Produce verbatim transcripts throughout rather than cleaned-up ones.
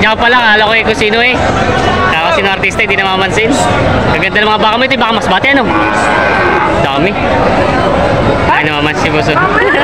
Diyan pa lang, alam ko eh kung sino eh. Kaya kung sino artista, hindi na mamansin. Gaganda ng mga baka mo ito, baka mas bati ano? Dami. Ay naman si Boso.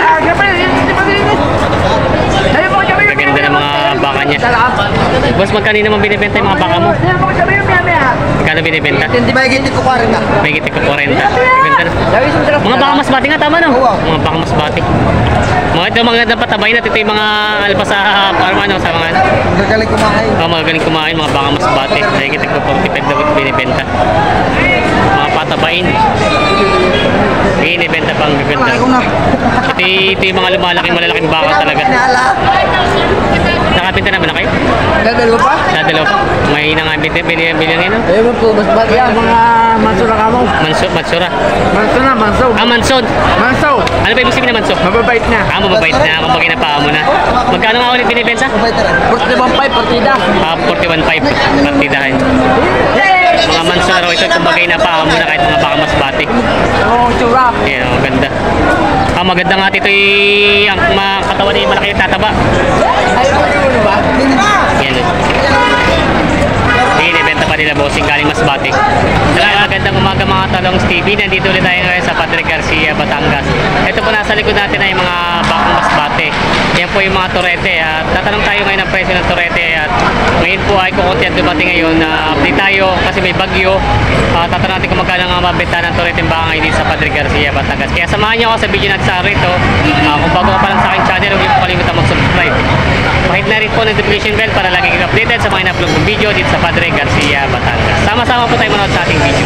Gaganda ng mga baka niya. Boss, magkano naman binibenta yung mga baka mo? Magkano binibenta? Hindi ba higit ko forty na? May higit ko forty. Ganda na. Mga baka mas bati nga, tama no? Mga baka mas bati. Mga ito mga ganda patabay na. Ito yung mga alpas sa farm ano, sa mga Magagaling kumain. oh, magagaling kumain, mga baka mas bati. May higit ko forty-five daw binibenta. Mga patabain. Binibenta pang gaganda. Ito, ito yung mga lumalaking malalaking baka talaga. Nakabenta na ba na kayo? Dadalo pa? Dadalo pa. May nangabenta, binibili nyo? Ayun po, mas bati yan. Mga mansura ka mo. Manso, mansura. Manso na, manso. Ah, mansod. Manso. Ano ba ibig sabihin na manso? Mababait na. Ah, mababait na. Kapag inapaa mo na. Magkano nga ulit binibenta? forty-one five, partida. Ah, forty-one five. Partidahan. Mga manso na raw ito. Kapag inapaa mo na kahit mga baka mas bati. Oo, tsura. Yan, oh, ganda. Ah, maganda nga ito yung ang mga katawan niya malaki yung tataba. Ayun po, ano ba? Yan. Binibenta pa nila bossing galing Masbate. Talaga magandang umaga mga talong T V. Nandito ulit tayo ngayon sa Padre Garcia, Batangas. Ito po nasa likod natin ay mga bakong Masbate. Yan po yung mga torete. At tatanong tayo ngayon ng presyo ng torete. At ngayon po ay kukunti at dumating ngayon na uh, update tayo kasi may bagyo. Uh, tatanong natin kung magkano nga mabenta ng torete baka ngayon dito sa Padre Garcia, Batangas. Kaya samahan niyo ako sa video natin sa rito. Uh, kung bago ka pa lang sa aking channel, huwag niyo po kalimutan mag-subscribe. Pahit na rin po ng notification bell para lagi kayo updated sa mga in-upload ng video dito sa Padre Garcia, Batangas. Sama-sama po tayo manood sa ating video.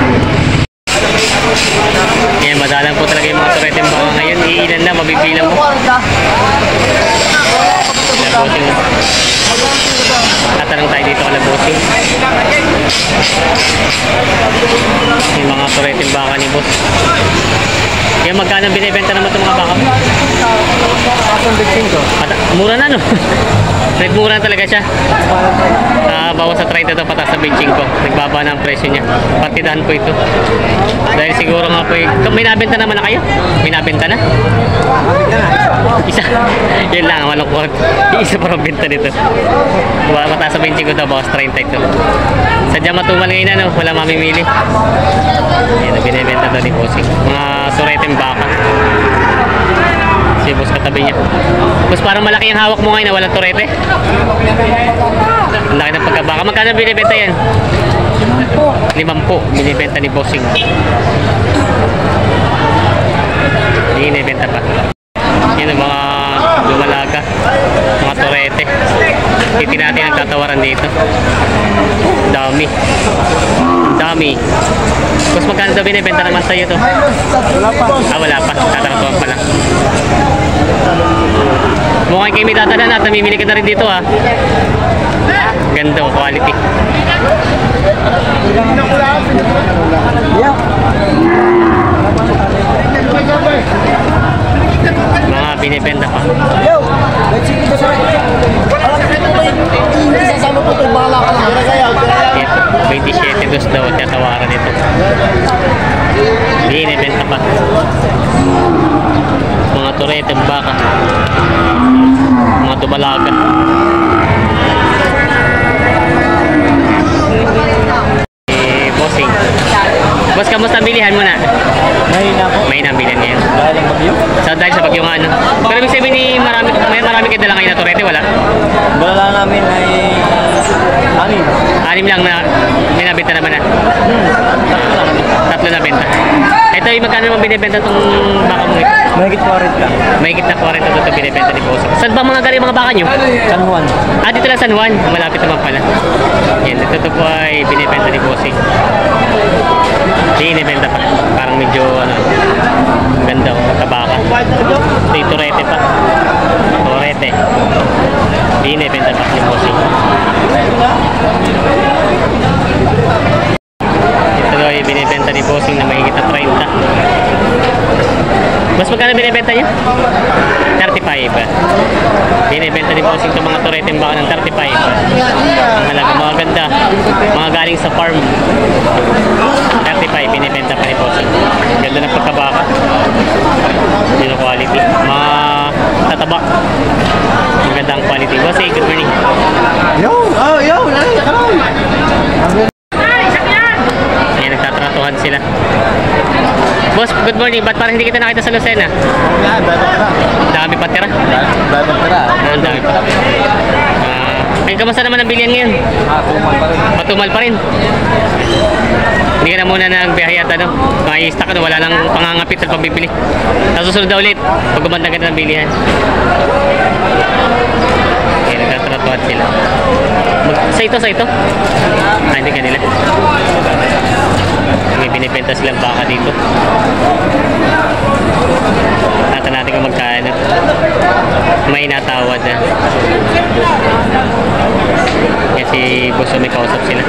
Yan, madalang po talaga yung mga torete baka ngayon. Iilan na, mabibilang mo. Labosing. Tatanong tayo dito ka labosing. Yung mga torete baka ni boss. Yan, magkano binibenta naman itong mga baka mo? Mura na no? Red mura na talaga siya. Uh, bawas sa trade ito patas sa benching ko. Nagbaba na ang presyo niya. Partidahan po ito. Dahil siguro nga po, may nabenta naman na kayo? May nabenta na? Isa. Yun lang, malungkot. Isa pa rin benta nito. Patas sa benching ko ito, bawas thirty ito. Sadya matumal ngayon na, no? Wala mamimili. Yan, binibenta ito ni Bossing. Mga sureteng baka. Si boss katabi niya. Boss, parang malaki yung hawak mo ngayon na walang torete. Ang laki ng pagkabaka. Magkano binibenta yan? Limampu. Binibenta ni Bossing. Hindi binibenta pa. Yan ang mga lumalaga. Mga torete. Hindi natin ang tatawaran dito. Dami. Dami. Boss, magkano daw binibenta naman sa'yo to? Wala pa. Ah, wala pa. Tatanong pa lang. Mukhang kayo may tatanan at namimili ka na rin dito ha. Ganda o quality. Mga binibenta pa. twenty-seven dos daw at tatawaran ito. Binibenta pa. Mga torete baka. Mga tubalaga. Eh, Bossing. Boss, kamusta ang bilihan mo na? May na po. May nabilihan ngayon. Dahil ang bagyo? So, dahil sa bagyo nga ano. Pero ibig sabihin ni marami, may marami kayo dala ngayon na torete, wala? Wala namin ay anim. Anim lang na may nabenta naman na. Hmm. Tatlo na benta. Ito yung magkano naman binibenta itong baka mo ito? Mahigit forty ka. Mahigit na forty ito ito binibenta ni Bossing. Saan ba mga galing mga baka nyo? San Juan. Ah, dito lang San Juan. Malapit naman pala. Yan, ito ito po ay binibenta ni Bossing. Binibenta pa. Parang medyo ano, ganda o kabaka. Ito yung torete pa. Torete. Binibenta pa ni Bossing. Ito daw ay binibenta ni Bossing na mahigit na thirty. Mas magkano binibenta niya? thirty-five. Binibenta ni Bossing itong mga torete baka ng thirty-five. Ang halaga, mga ganda. Mga galing sa farm. thirty-five binibenta pa ni Bossing. Ganda ng pagkabaka. Yun ang quality. Mga tataba. Ang ganda ang quality. Bossing, good morning. Yo! morning. Ba't parang hindi kita nakita sa Lucena? Yan, dapat tira. Dami pa tira. Dapat tira. Ah, ang dami pa. Ah, ay, kamusta naman ang bilihan ngayon? Ah, tumal pa rin. Matumal pa rin. Hindi ka na muna nagbiyahe at ano, makikista ka na wala nang pangangapit at pambibili. Tapos susunod na ulit, pag gumanda ka ng bilihan. Okay, nagtatratuan sila. Mag- sa ito, sa ito? Ah, hindi kanila. May binibenta silang baka dito. Natan natin kung magkano. May natawad na. Kasi gusto may kausap sila.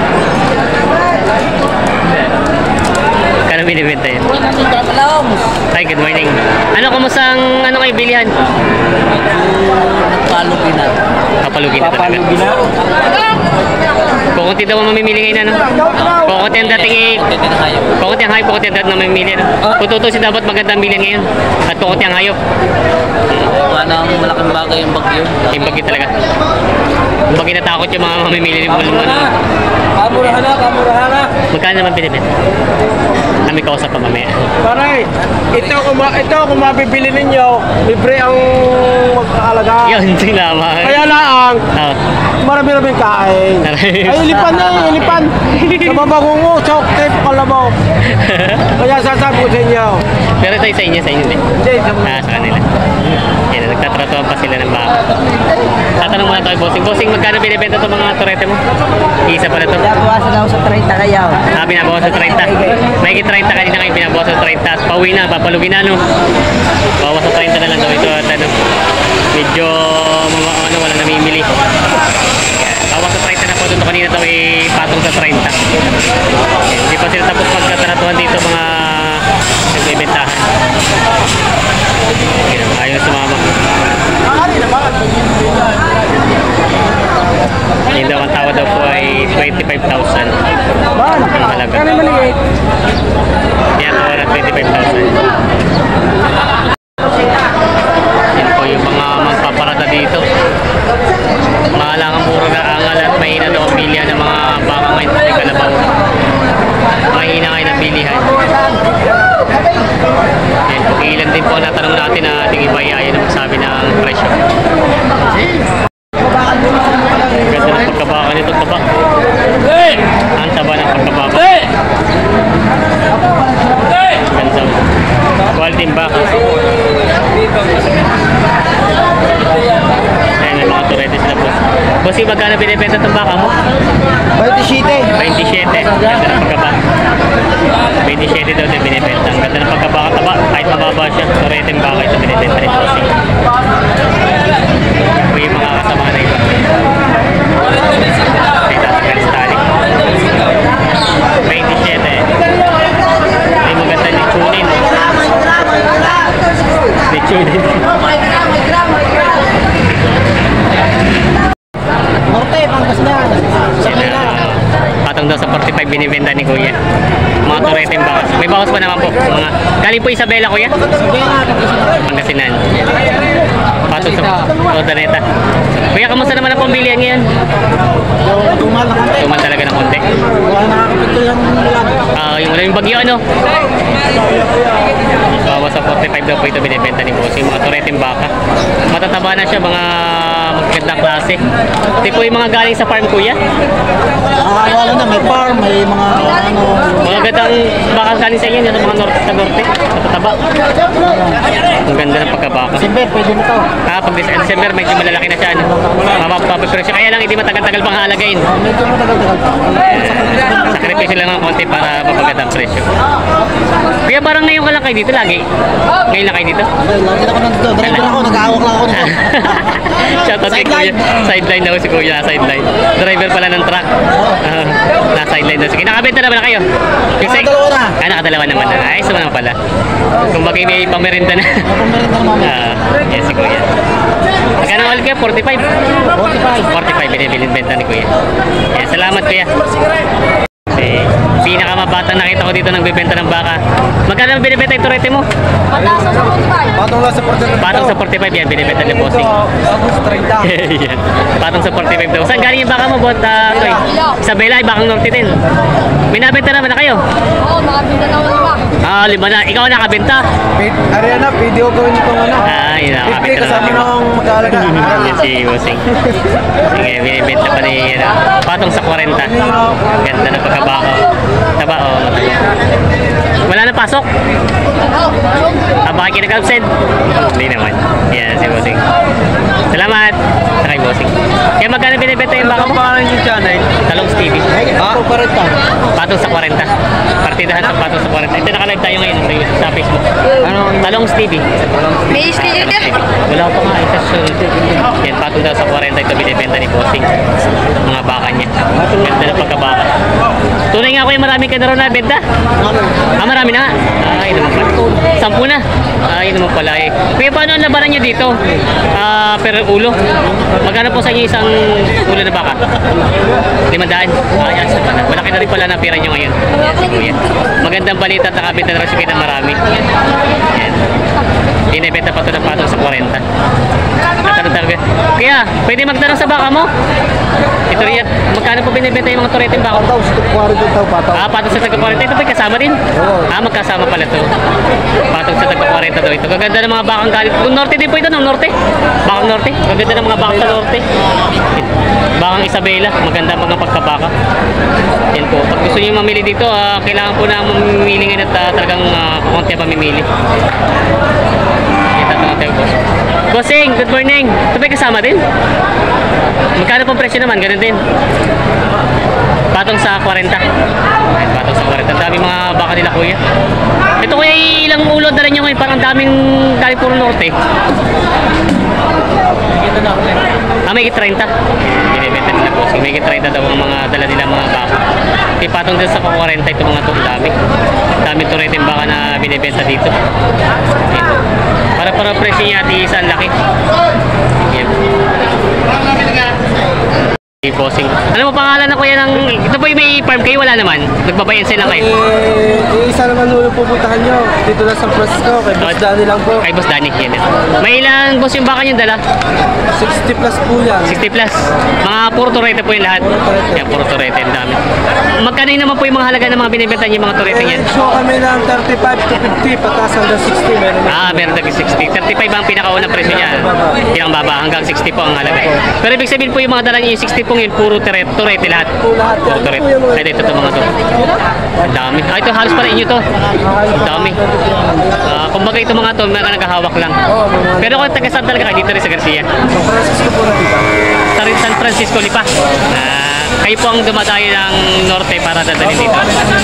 Kano binibenta yun? Hi, good morning. Ano, kamusta ang ano kayo bilihan? Papalugin na. Kapalugin na talaga. Papalugin na. Kukunti daw ang mamimili ngayon, ano? Kukunti ang dating i... Kukunti ang hayop, kukunti ang dating na mamimili, ano? Kung tutusin dapat maganda ang bilihan ngayon. At kukunti ang hayop. Wala nang malaking bagay yung bagyo. Yung bagay talaga. Yung bagay natakot yung mga mamimili ni Bulmo, ano? Kamurahan na, kamurahan na. Magkano naman binibenta? Kami kausap pa mamaya. Paray, ito kung, ma- ito kung mabibili ninyo, libre ang mag-aalaga. Yun, sinama. Kaya lang, Oh. marami-raming kain. Marami. Ay, ilipan na, ilipan. Sa babangungo, chok, tape, kalabaw. Kaya sasabi ko sa inyo. Pero ito sa inyo, sa inyo din. Hindi, sa mga. Ah, sa kanila. Yan, nagtatratuan pa sila ng baka. Tatanong muna tayo, bossing. Bossing, magkano binibenta itong mga torete mo? Isa pala to. Nabawasan ako sa thirty kayaw. Ah, binabawas sa thirty. May thirty kanina kayo binabawas sa thirty. Tapos pauwi na, papalugin na, no? Bawas sa thirty na lang daw ito. At ano, medyo, mga, ano, wala namimili. Yan, bawas sa thirty na po. Doon kanina daw eh, patong sa thirty. Yan, hindi pa sila tapos magkataratuhan dito mga nagbibentahan. Yan, ayaw na sumama. Yung daw ang tawad daw po ay twenty-five thousand. Man, Ang halaga. kaya maliit. Yan, tawa na twenty-five thousand. Yan po yung mga magpaparada dito. Mahalangang puro na angal at mahina daw ang bilihan ng mga baka ngayon sa Kalabaw. Mahina ngayon ang bilihan. Yan, kung ilan din po ang natanong natin na ating iba ay na magsabi ng presyo. Ganda ng pagkabaka nito, taba. Ang taba ng pagkabaka. Ganda. Quality yung baka. Ayun, may mga turete sila po. Bossy, magkano binibenta itong baka mo? twenty-seven. twenty-seven. Ganda ng pagkabaka. twenty-seven daw din binibenta. Ang ganda ng pagkabaka, taba. Kahit mababa siya, turete yung baka ito binibenta rin bossy. O yung mga kasama na iba. Ay, tatanggal sa tali. twenty-seven. Ay, maganda ni Chunin. Ni Chunin. Norte, Pangasinan. Sa Manila. Patong daw sa forty-five binibenta ni Kuya. Mga turete yung bawas. May bawas pa naman po. Mga, galing po Isabela, Kuya. Pangasinan. Patong sa Odaneta. Kuya, kamusta naman ang pambilihan ngayon? Yung tumal na konti. Tuman talaga ng konti. Wala nakakapito yung ulan. Ah, yung wala yung bagyo, ano? Bawas sa forty-five daw po ito binibenta ni Boss. Yung mga tureteng baka. Matataba na siya, mga magandang klase. Ito po yung mga galing sa farm, Kuya. Ah, wala na, may farm, may mga ano. Mga gandang baka galing sa inyo, yung mga norte sa norte. Matataba. Ang ganda ng pagkabaka. Simber, pwede mo to. Ah, pag December, medyo malalaki na siya. Ano? Mapapapresyo. Kaya lang, hindi matagal-tagal pang halagayin. Medyo matagal-tagal. Sakripisyo lang ng konti para mapagandang presyo. Kaya parang ngayon ka lang kayo dito lagi. Ngayon lang kayo dito. Lagi na ako nandito. Driver ako, nag-aawak lang ako nito. Shoutout kay Kuya. Sideline daw si Kuya. Sideline. Driver pala ng truck. Uh, na sideline daw. Sige, nakabenta na ba na kayo? Kasi, Nakadalawa na. Ah, nakadalawa naman na. Ayos naman naman pala. Kung bagay may pamerinda na. Pumirenta naman mo. Ah, yes, si Kuya. Magkano ulit kayo? forty-five? forty-five. forty-five binibili benta ni Kuya. Yes, salamat Kuya. Si Pinakamatang nakita ko dito nagbebenta ng baka. Magkano ang binibenta yung turete mo? Patong lang sa portal. Patong sa forty-five yan, binibenta ni Bossing. Patong sa treinta. Yan. Patong sa forty-five daw. Saan galing yung baka mo, Bot? Uh, Toy? Isabela, ay bakang norte din. May nabenta naman na kayo? Oo, nakabili na naman lima. Ah, lima na. Ikaw ang nakabenta? Ariana, video gawin itong ano. Ah, yun fifty nakabenta kasama naman. ng mag-aalaga. Yan si Bossing. Sige, binibenta pa ni ano, patong sa forty. Ganda na pagkabako. Taba, oh. Wala na pasok? Ah, baka kinag-absent? Hindi naman. Yan, si Bossing. Salamat. Sakay, Bossing. Kaya magkano binibenta yung baka Ano mo? pa yung channel? Talongs T V. Ah, parenta. Patong sa forty. Partidahan sa patong sa forty. Ito, nakalive tayo ngayon sa, sa Facebook. Ano? Talongs T V. May sticker Talongs din. T V. Wala pa nga. Ito, so, yan, patong daw sa forty. Ito binibenta ni Bossing. Mga baka niya. Ganda na pagkabaka. Tunay nga ko yung marami ka na rin na benta. Ah, marami na. Ay, naman pala. Sampu na. Ay, naman pala eh. Kaya paano ang labanan nyo dito? Ah, per ulo. Magkano po sa inyo isang ulo na baka? Limandaan. Ah, yan. Malaki na rin pala na pira nyo ngayon. Yan, si Kuya. Magandang balita at nakabenta na rin siya ng marami. Yan. Binibenta pa ito ng patong sa forty. Natanong talaga. Kaya, pwede magtanong sa baka mo? Ito rin yan. Magkano po binibenta yung mga turete yung baka mo? Patong sa quarenta daw, patong. Ah, patong sa taga-forty. Ito ba kasama din? Oo. Ah, magkasama pala to. Patong sa taga-forty daw ito. Gaganda ng mga bakang galit. Kung norte din po ito, ng norte. Bakang norte. Gaganda ng mga bakang sa norte. Bakang Isabela. Maganda mga pagkabaka. Yan po. Pag gusto niyo mamili dito, ah, kailangan po na mamili ngayon at ah, talagang uh, kukunti pa mamimili. Kita naman tayo, boss. Bossing, good morning. Ito ba kasama din? Magkano pong presyo naman? Ganun din. Patong sa forty. Ay, patong sa forty. Ang dami mga baka nila, kuya. Ito kuya, ilang ulo dala nyo ngayon? Parang daming dali puro norte. Ah, may thirty. Binibenta nila po. May thirty daw ang mga dala nila mga baka. Ipatong din sa forty ito mga to. Dami. Dami to rin baka na binibenta dito. Ito. Para para presyo niya at isang laki. Yan. Hey, Bossing. Ano mo pangalan na kuya ng... Ito po yung may farm kayo? Wala naman. Nagbabayan sila kayo. Eh, isa naman ulo pupuntahan nyo. Dito na San Francisco, kay Boss Danny lang po. Kay Boss Danny. Yan. May ilang boss yung baka nyo dala? sixty plus po yan. sixty plus. Mga puro turete po yung lahat. Yan, puro turete. Ang dami. Magkano yun naman po yung mga halaga ng mga binibenta niyo mga turete yan? Eh, show kami ng thirty-five to fifty, pataas hanggang sixty. Meron na. Ah, meron tagi sixty. thirty-five ang pinakaunang presyo niya. Yung baba hanggang sixty po ang halaga. Pero ibig sabihin po yung mga dala niyo yung sixty pong yun, puro turete, turete lahat. Po lahat Puro yan. turete. Po yung mga- Ay, ito to mga to. Ang dami. Ah, ito halos pala inyo to. Ang dami. Ah, kumbaga ito mga to, mga naghahawak lang. Oo, mga- Pero kung taga saan talaga kayo dito rin sa Garcia? San Francisco po na dito. Sa rin San Francisco Lipa. Ah, kayo po ang dumadayo ng norte para dadalhin dito.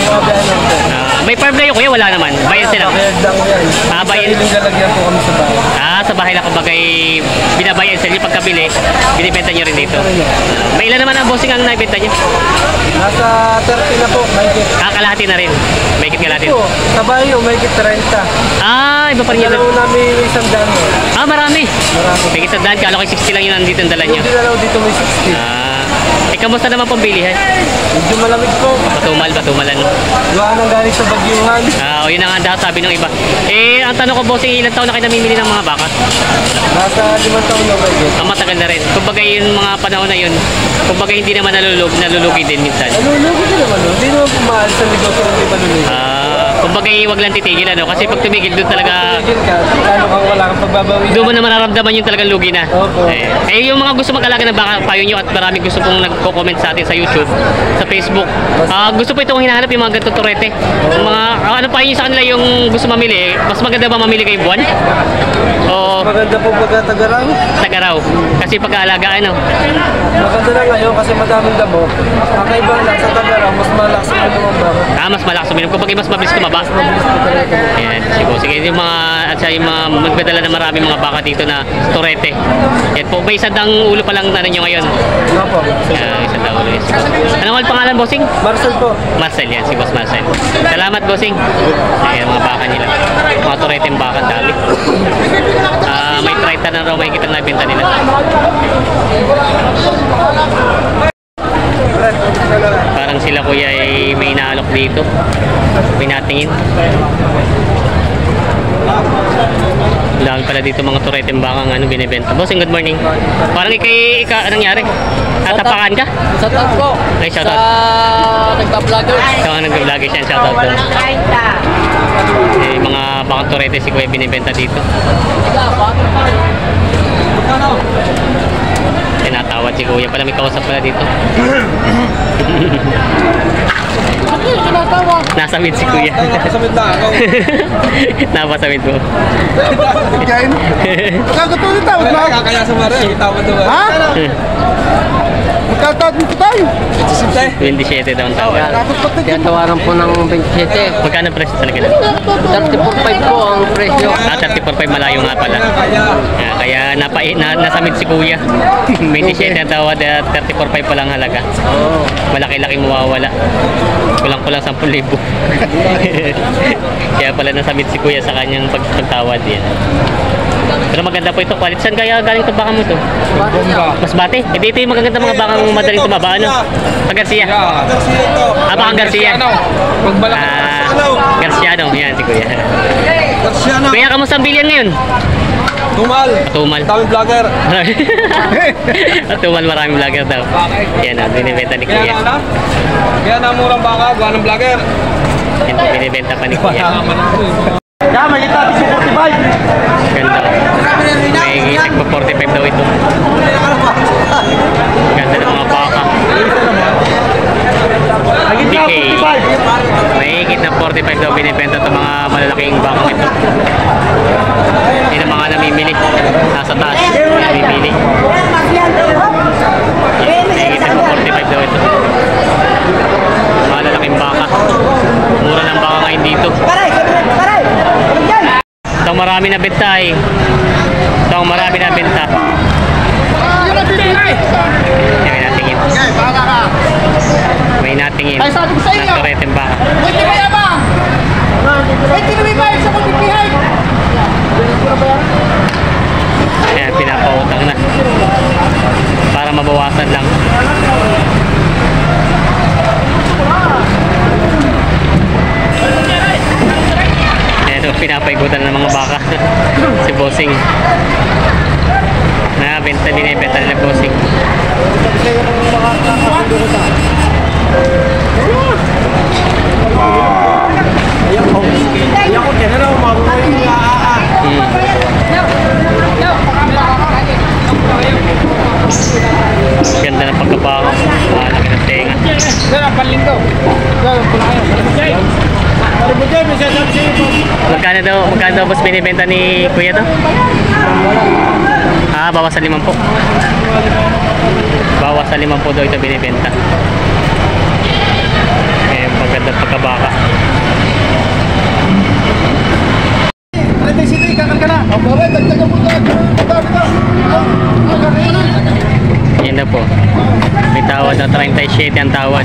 Ah, may farm na yun kuya, wala naman. Bayan sila. Bayad lang yan. Ah, bayad. Sariling lalagyan po kami sa bahay. Ah, sa bahay lang kumbaga ay binabayan sila. Yung pagkabili, binibenta nyo rin dito. Ah, may ilan naman ang bossing ang naibenta nyo? Nasa thirty na po, may kit. Ah, kalahati na rin. May kit kalahati. Po, sa bahay oh, may kit thirty. Ah, iba pa rin yun. Dalaw namin yung isang daan. Ah, marami. Marami. May kit sa daan, kala ko sixty lang yun nandito ang dala nyo. Hindi dalaw dito may sixty. Ah, eh, kamusta naman pong bilihan? Medyo malamig po. Patumal, patumalan. Gawa nang galing sa bagyuhan. Ah, o yun ang handa sabi ng iba. Eh, ang tanong ko bossing, ilang taon na kayo namimili ng mga baka? Nasa limang taon na may kit. Ang matagal na rin. Kumbaga yung mga panahon na yun, kumbaga hindi naman nalulug, nalulugi din minsan. Nalulugi din naman. oh. Hindi naman pumahal sa negosyo ng di malulugi. Ah, kumbaga wag lang titigil ano, kasi pag tumigil doon talaga, Tigil ka, ano kang wala kang pagbabawi. doon mo na mararamdaman yung talagang lugi na. Opo. Eh, eh, yung mga gusto mag-alaga ng baka, payo nyo at maraming gusto pong nagko-comment sa atin sa YouTube, sa Facebook. Ah, gusto po itong hinahanap yung mga ganito turete. Yung mga, ah, ano payo nyo sa kanila yung gusto mamili, mas maganda ba mamili kayo buwan? O Maganda po pagkatagaraw. tagaraw? Kasi pag-aalagaan, ano? Maganda na ngayon kasi madaming damo. Ang iba lang sa tagaraw, mas malakas ang mga baka. Ah, mas malakas uminom. Kumbaga mas mabilis tumaba. Mabilis ko talaga. Ayan, sige, sige yung mga at siya yung mga magdadala na maraming mga baka dito na turete. Yan po, may isang dang ulo pa lang ano nyo ngayon. Ano po? Ayan, isang dang ulo. Yes. Ano nga ang pangalan, bossing? Marcel po. Marcel, yan, si Boss Marcel. Salamat, bossing. Ayan, mga baka nila. Mga turete yung baka, ang dami. Ah, may trita na raw, may kitang nabenta nila. Parang sila kuya ay may inaalok dito. Pinatingin. Dami pala dito mga tureteng bakang ano binibenta. Bossing, good morning. Parang ikay, ika, anong nangyari? Tatapakan ka? Shoutout po. Ay, shoutout. Sa nagpa-vlogger. Ikaw ang nag-vlogger siya, shoutout doon. Eh, mga bakang turete si Kuya binibenta dito. Tinatawad si Kuya pala, may kausap pala dito. Nasa mid si Kuya. Kasamit lang ako. Napasa mid mo. Kain? Kagato ni tawad ba? Kaya sa mara, tawad daw. Ha? Magkatawad nito tayo? twenty-seven daw ang tawad. Tapos pati Kaya tawaran po ng twenty-seven. Magkano presyo talaga na? thirty-four point five po ang presyo. Ah, thirty-four point five, malayo nga pala. Kaya, kaya napa, na, nasa mid si Kuya. twenty-seven ang tawad at thirty-four point five pa lang halaga. Oo. Malaki-laki mawawala. Kulang-kulang ten thousand. Kaya pala nasa mid si Kuya sa kanyang pag pagtawad yan. Pero maganda po ito. Quality. Saan kaya galing ito baka mo ito? Mas bate? Eh, dito yung magaganda mga bakang madaling tumaba. Ano? Pag Garcia. Ah, bakang Garcia. Ah, Garciano. Yan si Kuya. Garciano. Kuya, kamusta ang bilian ngayon? Tumal. Tumal. Daming vlogger. Tumal, maraming vlogger daw. Yan na, binibenta ni Kaya Kuya. na, kaya na murang baka, gawa ng vlogger. Yan po, binibenta pa ni Kuya. Kaya may kita, forty-five. Ganda. May gisik po forty-five daw ito. Ganda ng mga baka. D K. May higit na forty-five daw binibenta ito mga malalaking bakang ito. Hindi na mga namimili. Nasa taas. Namimili. May higit na forty-five daw ito. Malalaking baka. Mura ng baka ngayon dito. Ito ang marami na benta eh. Ito ang marami na benta. May natingin. May natingin. Ay, sabi ko sa inyo. Nasa reteng baka. Pwede ba yabang? Pwede na may bayad sa pagpipihay. Kaya pinapautang na. Para mabawasan lang. Ito, pinapaigutan ng mga baka. Si Bossing. Na, benta din eh. Benta nila Bossing. Ganda ng pagkabaka. Malaki ng tenga. Magkano daw, magkano daw boss binibenta ni Kuya to? Ah, bawas sa limang po. Bawas sa limang po daw ito binibenta. Eh, maganda pagkabaka. Yan na po. May tawad na thirty-seven ang tawad.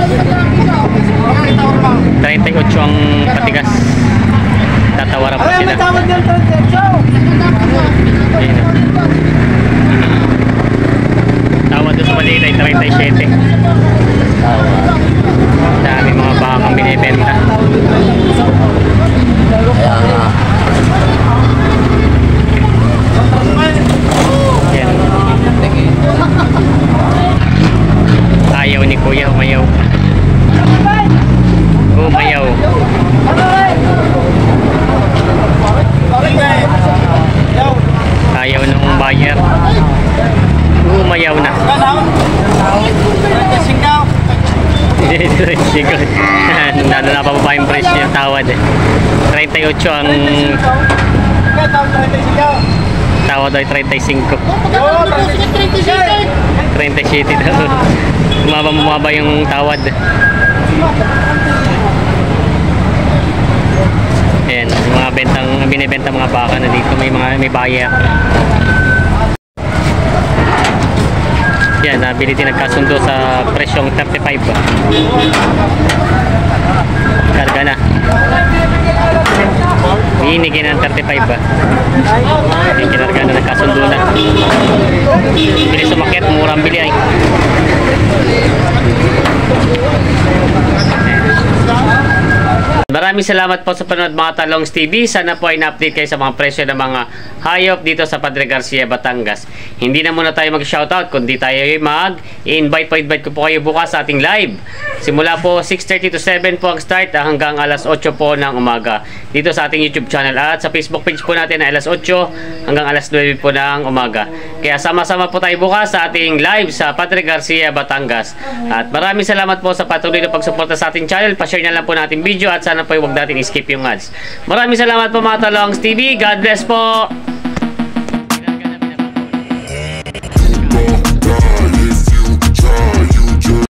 thirty-eight ang patigas. Tatawaran pa sila. Ayun na. Tawad doon sa maliit ay thirty-seven. Dami mga bakang binibenta. Yan. Ayaw ni Kuya, umayaw. Umayaw. Ayaw nung buyer. Umayaw na. Nalo na pa ba yung presyo yung tawad eh. thirty-eight ang tawad ay thirty-five. thirty-seven daw. Bumaba-bumaba yung tawad. Ayan, yung mga bentang binibenta mga baka na dito may mga may buyer. Yan, nabili din nagkasundo sa presyong thirty-five. Karga na. Hinigin ng thirty-five ba? Yung kinarga na nagkasundo na. Bili sumakit, murang bili ay. Maraming salamat po sa panonood mga Talongs T V. Sana po ay na-update kayo sa mga presyo ng mga hayop dito sa Padre Garcia, Batangas. Hindi na muna tayo mag-shoutout, kundi tayo ay mag-invite po, invite ko po kayo bukas sa ating live. Simula po six thirty to seven po ang start hanggang alas otso po ng umaga dito sa ating YouTube channel at sa Facebook page po natin na alas otso hanggang alas nuwebe po ng umaga. Kaya sama-sama po tayo bukas sa ating live sa Padre Garcia, Batangas. At maraming salamat po sa patuloy na pagsuporta sa ating channel. Pa-share na lang po natin video at sana po huwag natin i-skip yung ads. Maraming salamat po mga Talongs T V. God bless po!